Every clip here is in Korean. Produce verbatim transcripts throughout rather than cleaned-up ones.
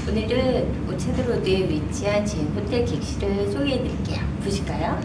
오늘은 우체드로드에 위치한 진 호텔 객실을 소개해드릴게요. 보실까요?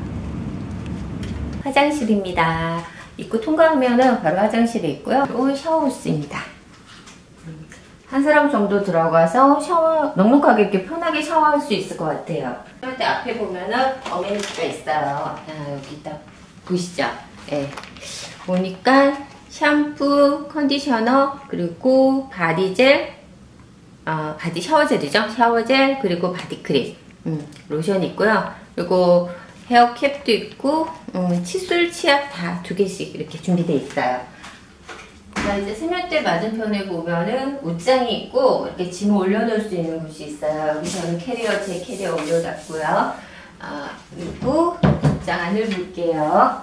화장실입니다. 입구 통과하면은 바로 화장실이 있고요. 그리고 샤워부스입니다. 한 사람 정도 들어가서 샤워, 넉넉하게 이렇게 편하게 샤워할 수 있을 것 같아요. 그런데 앞에 보면은 어메니티가 있어요. 아, 여기 딱 보이시죠? 네. 보니까 샴푸, 컨디셔너, 그리고 바디젤, 어, 바디 샤워젤이죠. 샤워젤, 그리고 바디크림, 음, 로션이 있고요. 그리고 헤어캡도 있고, 음, 칫솔, 치약 다 두 개씩 이렇게 준비되어 있어요. 자, 이제 세면대 맞은편에 보면은 옷장이 있고, 이렇게 짐을 올려놓을 수 있는 곳이 있어요. 여기서는 캐리어, 제 캐리어 올려놨고요. 아, 그리고 옷장 안을 볼게요.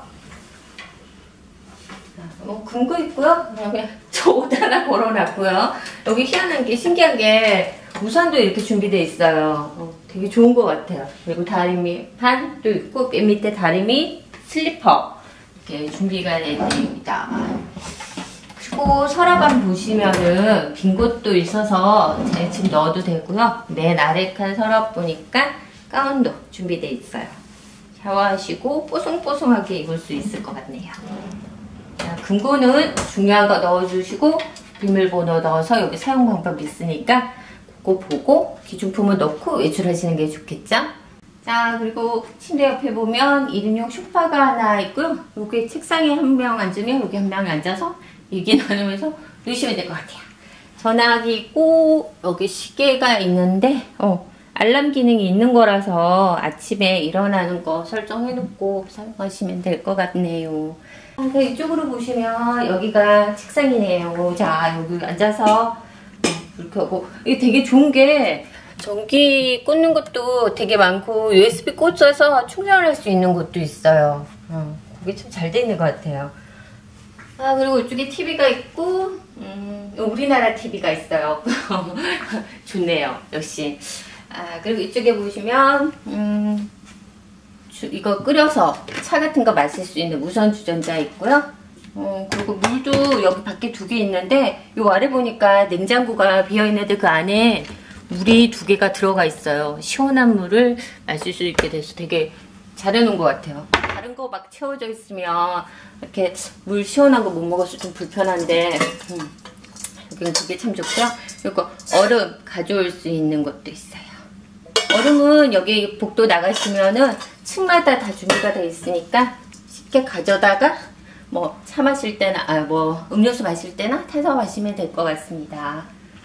뭐 금고 있고요. 그다음에 저 옷 하나 걸어놨고요. 여기 희한한 게, 신기한 게 우산도 이렇게 준비되어 있어요. 어, 되게 좋은 것 같아요. 그리고 다리미 판도 있고 맨 밑에 다리미 슬리퍼 이렇게 준비가 되어 있습니다. 그리고 서랍안 보시면은 빈 곳도 있어서 제 짐 넣어도 되고요. 맨 아래 칸 서랍 보니까 가운도 준비되어 있어요. 샤워하시고 뽀송뽀송하게 입을 수 있을 것 같네요. 자, 금고는 중요한 거 넣어주시고 비밀번호 넣어서 여기 사용 방법이 있으니까 그거 보고 기준품을 넣고 외출하시는 게 좋겠죠? 자, 그리고 침대 옆에 보면 일 인용 소파가 하나 있고요. 여기 책상에 한 명 앉으면 여기 한 명 앉아서 얘기 나누면서 누시면 될 것 같아요. 전화기 있고 여기 시계가 있는데 어, 알람 기능이 있는 거라서 아침에 일어나는 거 설정해 놓고 사용하시면 될 것 같네요. 자, 이쪽으로 보시면 여기가 책상이네요. 자, 여기 앉아서 이렇게 하고, 이게 되게 좋은 게 전기 꽂는 것도 되게 많고 유에스비 꽂아서 충전을 할 수 있는 것도 있어요. 어, 그게 참 잘 돼 있는 것 같아요. 아, 그리고 이쪽에 티비가 있고 음, 우리나라 티비가 있어요. 좋네요. 역시. 아, 그리고 이쪽에 보시면 음, 주, 이거 끓여서 차 같은 거 마실 수 있는 무선 주전자 있고요. 어, 그리고 물도 여기 밖에 두 개 있는데 요 아래 보니까 냉장고가 비어있는데 그 안에 물이 두 개가 들어가 있어요. 시원한 물을 마실 수 있게 돼서 되게 잘 해놓은 것 같아요. 다른 거 막 채워져 있으면 이렇게 물 시원한 거 못 먹어서 좀 불편한데 음, 여기는 그게 참 좋고요. 그리고 얼음 가져올 수 있는 것도 있어요. 얼음은 여기 복도 나가시면은 층마다 다 준비가 되어 있으니까 쉽게 가져다가 뭐 차 마실 때나 아 뭐 음료수 마실 때나 타서 마시면 될 것 같습니다.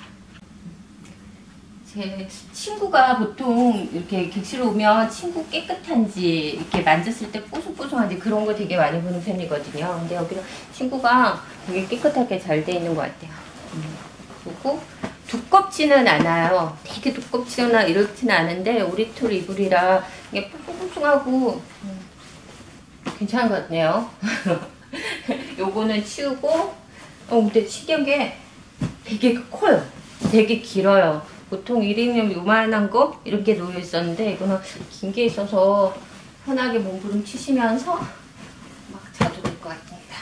제 친구가 보통 이렇게 객실 오면 친구 깨끗한지 이렇게 만졌을 때 뽀송뽀송한지 그런 거 되게 많이 보는 편이거든요. 근데 여기는 친구가 되게 깨끗하게 잘 돼 있는 것 같아요. 음, 그리고 두껍지는 않아요. 되게 두껍지나 이렇지는 않은데 오리털 이불이라 이게 뽀송뽀송하고 음, 괜찮은 것 같네요. 요거는 치우고 어 근데 신기한 게 되게 커요. 되게 길어요. 보통 일 인용 요만한 거 이렇게 놓여 있었는데 이거는 긴 게 있어서 편하게 몸부림 치시면서 막 자도 될 것 같습니다.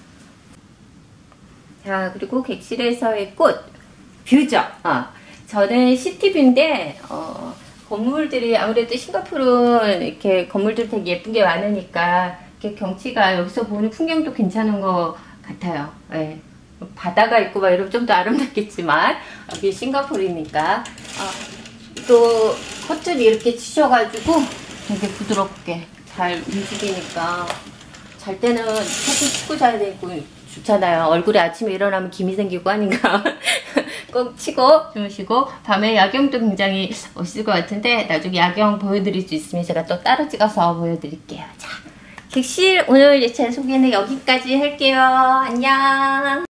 자, 그리고 객실에서의 꽃 뷰죠. 어, 저는 시티뷰인데 어, 건물들이 아무래도 싱가포르는 이렇게 건물들 되게 예쁜 게 많으니까 이렇게 경치가 여기서 보는 풍경도 괜찮은 것 같아요. 네. 바다가 있고 막 이러면 좀 더 아름답겠지만 여기 싱가포르니까 어, 또 커튼 이렇게 치셔가지고 되게 부드럽게 잘 움직이니까 잘 때는 커튼 치고 자야 되고 좋잖아요. 얼굴에 아침에 일어나면 김이 생기고 하니까 꼭 치고 주무시고 밤에 야경도 굉장히 멋있을 것 같은데 나중에 야경 보여드릴 수 있으면 제가 또 따로 찍어서 보여드릴게요. 자, 객실 오늘 제 소개는 여기까지 할게요. 안녕.